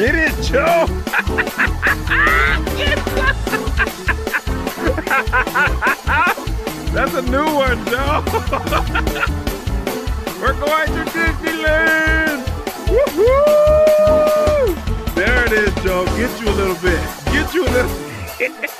Get it, Joe. That's a new one, Joe. We're going to Disneyland. Woohoo! There it is, Joe. Get you a little bit. Get you a little.